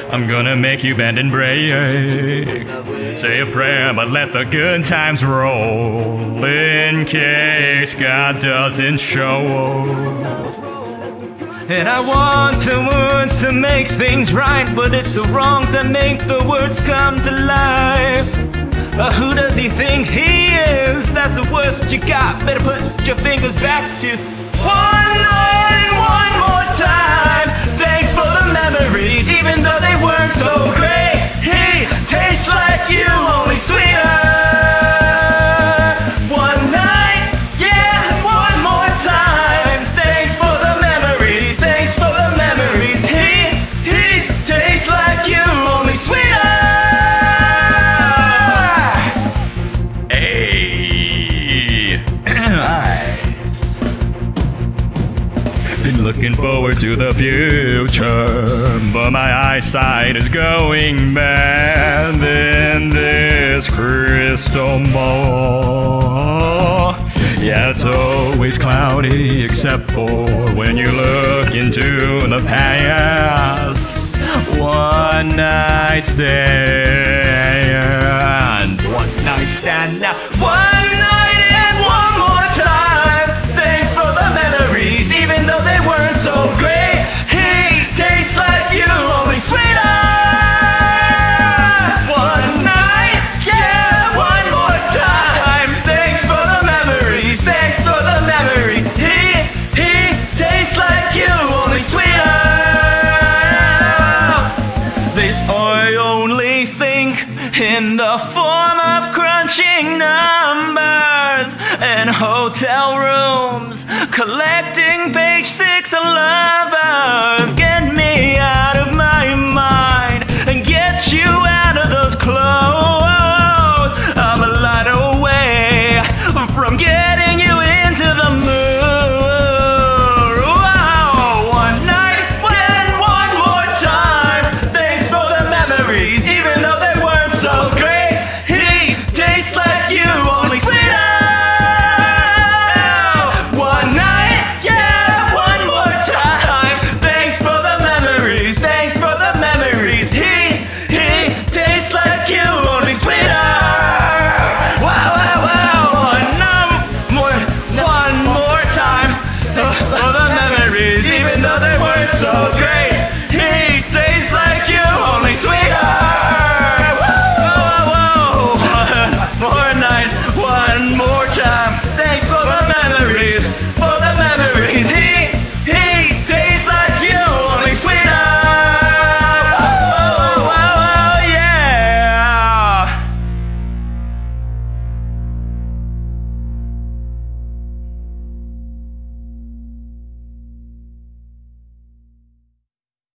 I'm gonna make you bend and break. Say a prayer, but let the good times roll in case God doesn't show. And I want the words to make things right, but it's the wrongs that make the words come to life. Who does he think he is? That's the worst you got. Better put your fingers back to one night, one more time. Thanks for the memories, even though they weren't so great. He tastes like you, only sweeter. One night, yeah, one more time. Thanks for the memories, thanks for the memories. He tastes like you, only sweeter. Hey, nice. Been looking forward to the future, but my eyesight is going bad in this crystal ball. Yeah, it's always cloudy except for when you look into the past. One night stand, one night stand now. One night and one more time. Thanks for the memories, even though they weren't so great. He tastes like you, only sweeter. One night, yeah, one more time. Thanks for the memories, thanks for the memories. He tastes like you, only sweeter. This I only think in the form of crunching numbers and hotel rooms, collecting page 6 of lovers. Get me out of my mind and get you out of those clothes. I'm a light away from getting you into the mood. Wow, one night and one more time. Thanks for the memories, even though they weren't so great. He tastes like you, only sweeter. One night, yeah, one more time. Thanks for the memories, thanks for the memories. He tastes like you, only sweeter. Wow, wow, wow. One more time. For the memories, even though